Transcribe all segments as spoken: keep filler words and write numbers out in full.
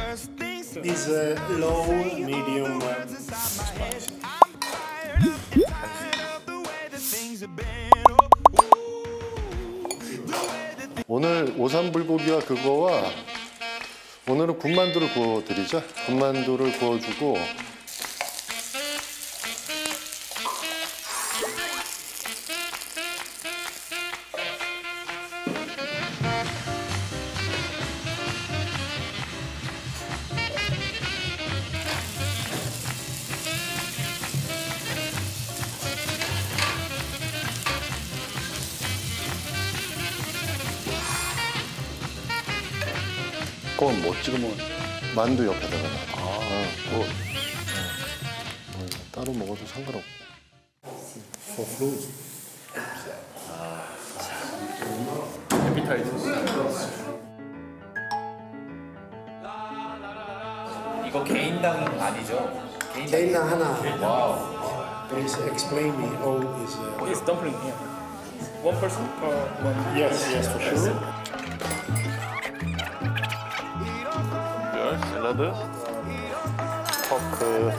This uh, low, medium uh, spicy. 오늘 오삼불고기와 그거와 오늘은 군만두를 구워드리자. 군만두를 구워주고 그건 뭐 찍어 먹는? 만두 옆에다가 놔. 아, 어, 뭐 어, 따로 먹어도 상관없고. For fruit. 에피타이저. 이거 개인당 아니죠? 개인당 하나. 와우. Please explain me how is. Uh, It's dumpling, yeah. One person or one? yes, yes, for sure. 별, 샐러드, 포크,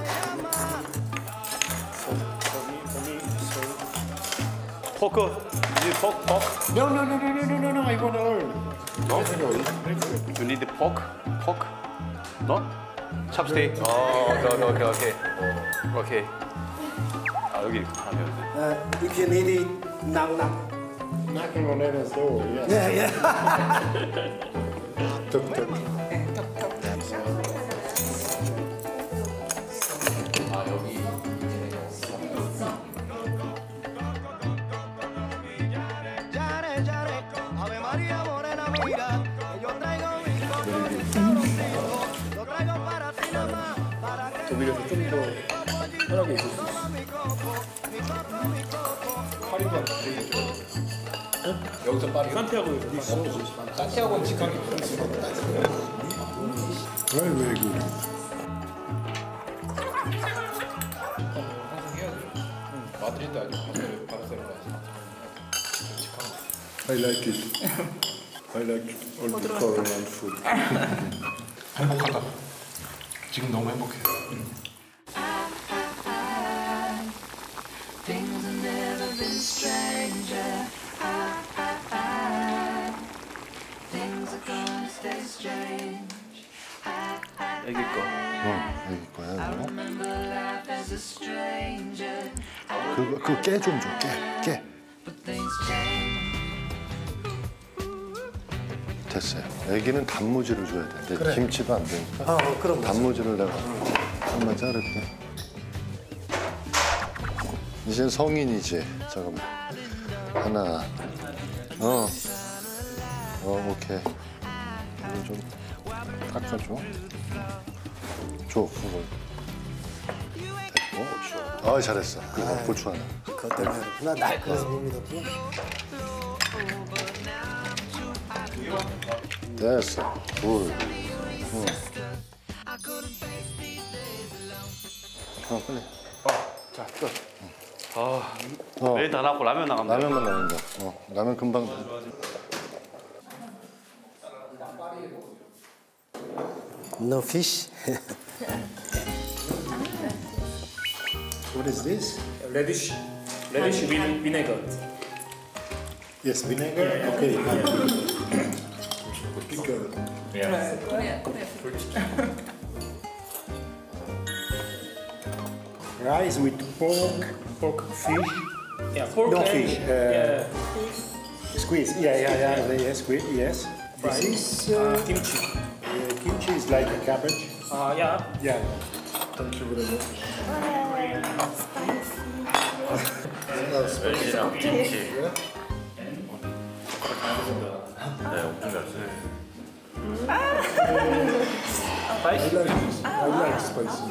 포크, you need pork, pork? No, no, no, no, no, no, no, no. I want to learn. No? You need pork, pork? No? 찹스테이크. 어, 오케이, 오케이, 오케이, 오케이. 아 여기 하면 돼. Uh, if you need it, knock, knock. Knocking on Evan's door, yes. Yeah, yeah. tuk, tuk. 아 여기 독일에서 좀 더 편하게 있을 수 있어. 파리가 여기서 파리. 산티아고에서 산티아고는 직항이 Very, very good. 마드리드 아니고 바르셀로나. I like it. I like all the Korean food. 행복하다. 지금 너무 행복해. Things have never been stranger. I, I, I. Things are gonna stay strange. I, I, 애기 거. 어, 여기 거야, 이거. remember life as a stranger. 그거, 그거 깨 좀 줘, 깨, 깨. But things change. 됐어요. 애기는 단무지를 줘야 돼. 근데 김치도 안 되니까. 아, 어, 그럼 단무지를 내가 한번 자를게. 이젠 성인이지. 잠깐만. 하나. 어. 어, 오케이. 이거 좀 닦아줘. 줘, 그걸. 됐고. 아, 잘했어. 그리고 고추 하나. 그것 때문에 그렇구나. 날 그래서 몸이 덥구나. 됐어. 둘. 응. 어, 빨리. 자, 끝. 아, 어. 메인 다 나고 라면 나가면 돼. 라면만 나온다. 어, 라면 금방. No fish. What is this? radish, radish with vinegar. Yes, vinegar. Okay. Pickle. Rice with pork, pork fish. Yeah, pork No and, fish. Uh, yeah, Squeeze. Yeah, yeah, yeah. yeah squeeze. Yes. This is uh, uh, kimchi. uh, kimchi is like a cabbage. Uh, yeah. Yeah. Thank you very much. 멸치랑 김치. 네, 엄청 잘 쓰네. I like this. I like spicy.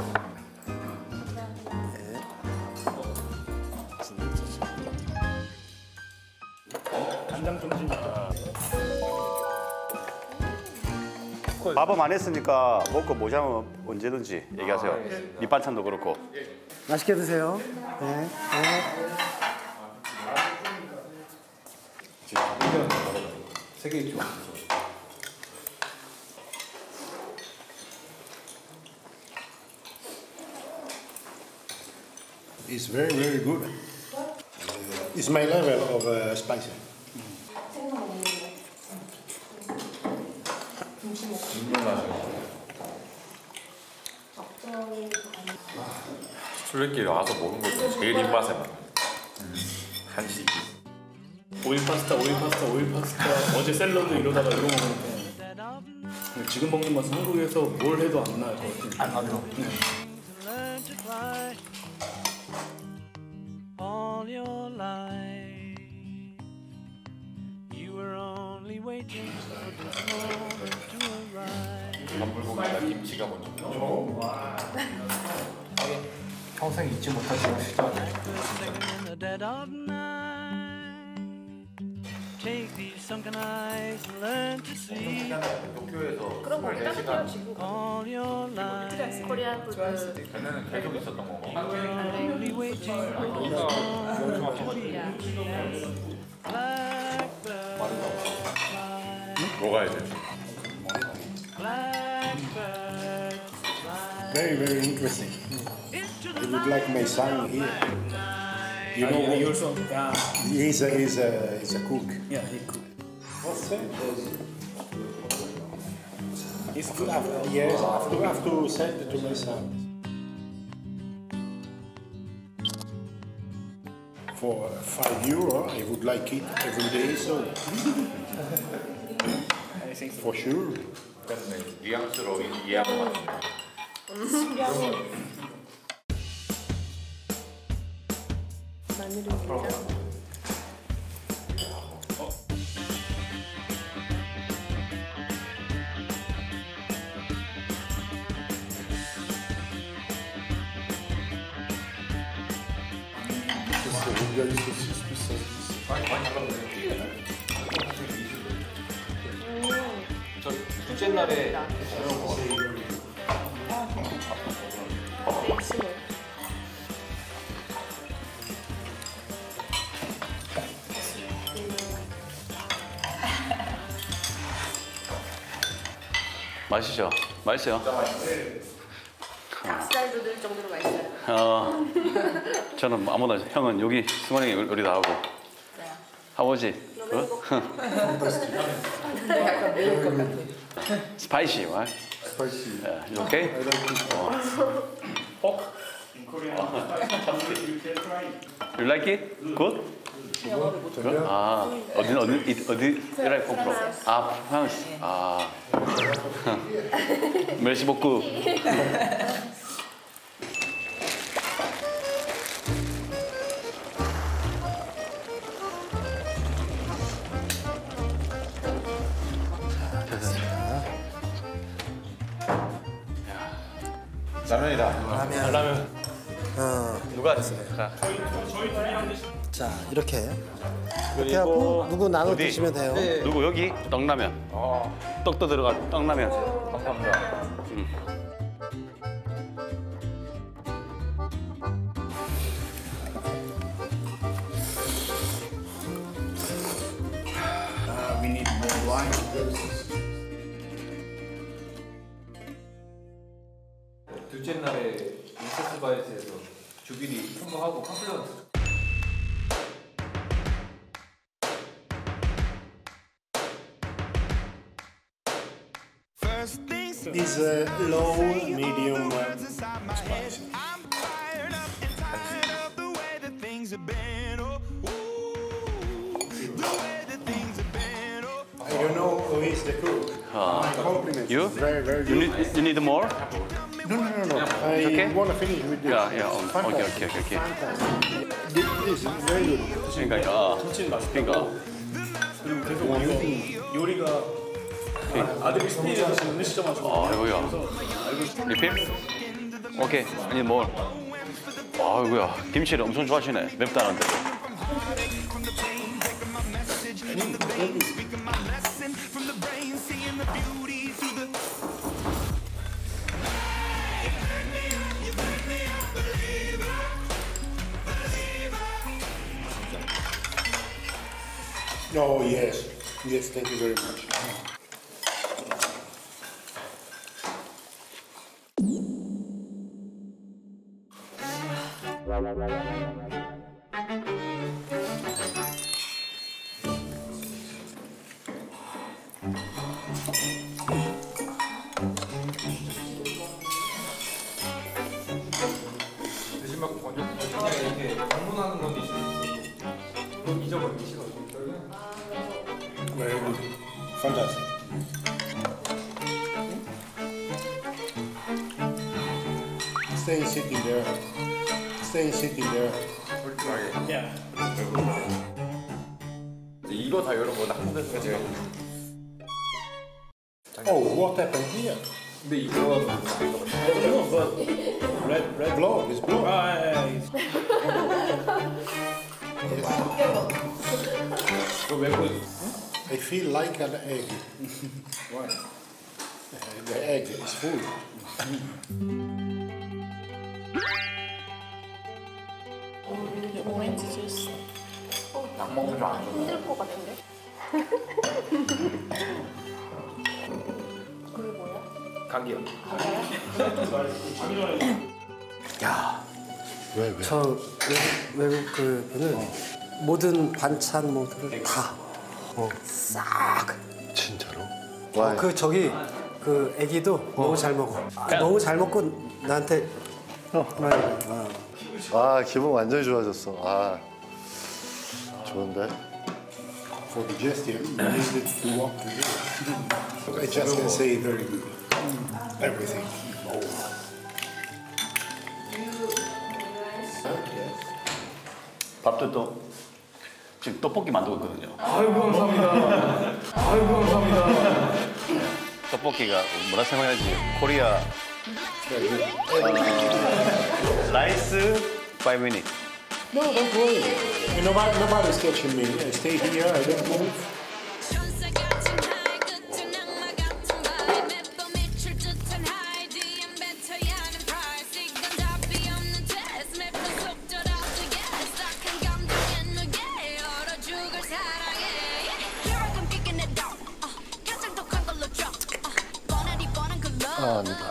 간장 좀 주니까. 밥은 안 했으니까 먹고 모자면 언제든지 얘기하세요. 밑반찬도 그렇고. 맛있게 드세요. 네. 네. 세계 좋아. It's very, very good. It's my level of uh, spicy. 술래길 와서 먹는 거 중에 제일 입맛에 맞는 한식이. 오일 파스타, 오일 파스타, 오일 파스타. 어제 샐러드 이러다가 이거 먹는데 지금 먹는 맛은 한국에서 뭘 해도 안 나을 것 같아요. 안 나죠. 네. All your life, you were only waiting for this moment to arrive. 단불고기나 김치가 먼저. 평생 잊지 못할 시간. In the dead of night, take these sunken eyes and learn to see. 도쿄에서 그런 거 따뜻해요 지금. All your life, 코리안 푸드. 걔네는 계속 있었던 거. only waiting for this moment to be. Blackbird, 뭐가 이제? blackbird, Very, very interesting. You look like my son here. You know, Yeah, you're so. Yeah, he's a, he's a, he's a cook. yeah, he cook. What's that? He's good. Yes, I have to, I have to send it to my son. For five euro, I would like it every day, so I think so. for sure. 뉘앙스로 이해하고 맞습니다. 마늘을 넣자. 저 둘째 날에 맛있죠? 맛있어요? 닭살 돋을 정도로 맛있어요. 어, 저는 아무나 형은 여기 승원이 요리 다 하고 아버지 어? 근데 약간 매울 것 같아. 스파이시, right? Spicy. Yeah, you okay? Pork in Korean. You like it? Good? Good? 아, 어디 어디 어디 이라이 콩프로? 아, 프랑스. 아, 멜시 복구. 라면이다. 라면. 어, 누가 됐습니까? 자 이렇게 이렇게 하고 누구 나눠 어디? 드시면 돼요. 누구 여기 떡라면. 떡도 들어가 떡라면. 감사합니다. Uh, we need more wine. 둘째 날에 인서스 바이트에서 주빈이 통과하고 컴플레인트. Is uh, low, medium, uh, spicy. I don't know who is the cook. My compliments. You? Very, very You good. need you need more? No, no, no, no. I okay? want to finish with this. Yeah, yeah. um, Okay, Fantastic. okay, okay. Fantastic. This, this is very good. 그러니까 아, 그러니까 그리고 계속 요리, 요리가 아들이 스페인에 가시는 시점하시고. 아이고야. 리필? 오케이. 아니 뭐. 아이고야. 김치를 엄청 좋아하시네. 맵다는데. Oh, yes. Yes, thank you very much. Bye. Very good. Fantastic. Stay sitting there. Stay sitting there. Yeah. 이거 다 이런 거나 한 대서 제가. Oh, what happened here? 근데 이거 I don't know, but red, red. Blood. It's blood. Ah, yeah, yeah. 이거 왜 그? I feel like an egg. Why? The egg is full. 오렌지 주스. 약 먹는 줄 아는 힘들 것 같은데? 그게 뭐야? 감기요. 야, 왜 왜? 저 외국, 외국 그분은 모든 반찬 뭐들을 다 어, 싹. 진짜로? 어, 와, 그 저기 그 애기도 너무 잘 먹어. 아, 너무 잘 먹고 나한테 어, 말해. 어. 아 기분 완전히 좋아졌어. 아 좋은데? For digestion, you need to walk to do. I just can say very good. Everything. 밥도 또 지금 떡볶이 만들고 있거든요. 아이고 감사합니다. 아이고 감사합니다. 떡볶이가 뭐라 설명해야지? 코리아 라이스 five minutes. No, don't worry. Nobody, nobody's catching me. I stay here. I don't move. 아 아니다.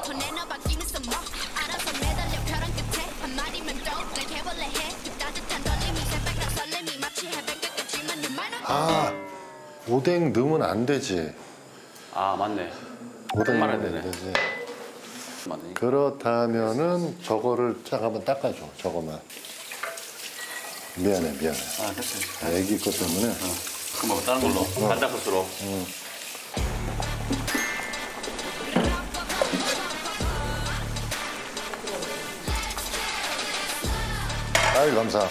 아 오뎅 넣으면 안 되지. 아 맞네. 오뎅 말아야 넣으면 되네. 안 되지. 맞네. 그렇다면은 저거를 쫙 한번 닦아줘. 저거만. 미안해 미안해. 아 됐어. 아, 애기 것 때문에. 그럼 뭐 다른 걸로 간장 소스로. 아이 감사.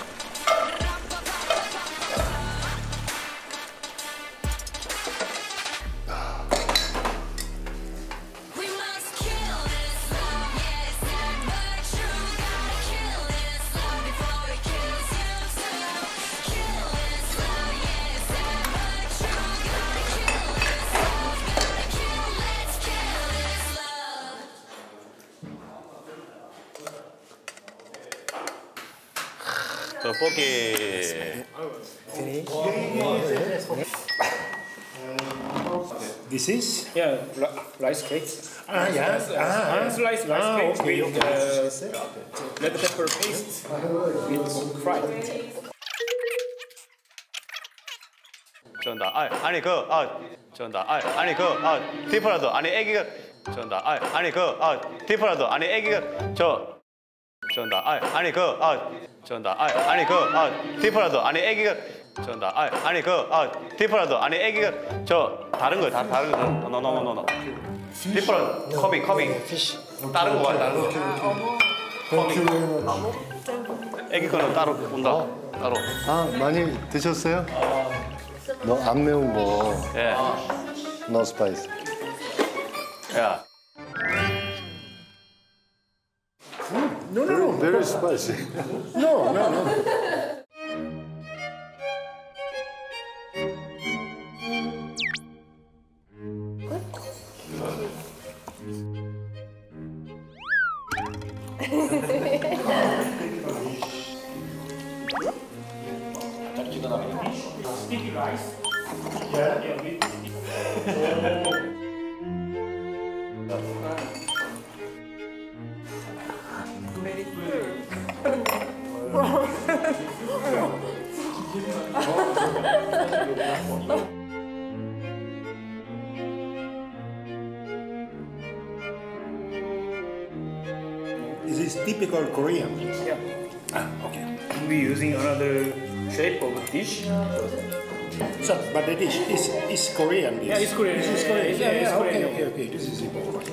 떡볶이. This is? Yeah, ri- rice cakes. Ah, yeah. Ah, Slice rice ah, cakes okay, with okay. uh, red pepper paste with fried. 전다. 아, 아니 그 아, 전다. 아, 아니 그 아, 디프라도 아니 애기가 전다. 아, 아니 그 아, 디프라도 아니 애기가 저 전다. 아, 아니 그 아, 전다. 아, 아니 그 아, 디프라도 아니 애기가 전다. 아, 아니 그 아, 디프라도 아니 애기가 저 다른 거 다 다른 거. 노노노노노. 디프라 커빙 커빙. 다른 거 봐. 다른 거. 애기 거는 따로 온다. 따로. 아 많이 드셨어요? 너 안 매운 거. 예. 노 스파이스. 야. No, no, no. Very spicy. No, no, no. Sticky rice. Yeah, yeah. with- This is typical Korean. Yeah. Ah, okay. We're using another shape of dish. So, but the dish is is Korean dish. Yeah, it's Korean. This is Korean. Yeah, Yeah, it's yeah, Korean. okay, okay, okay. This is important.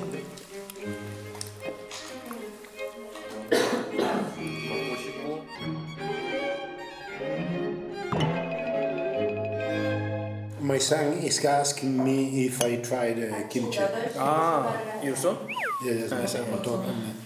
My son is asking me if I tried uh, kimchi. 아, your son? Yes, my son. I told him.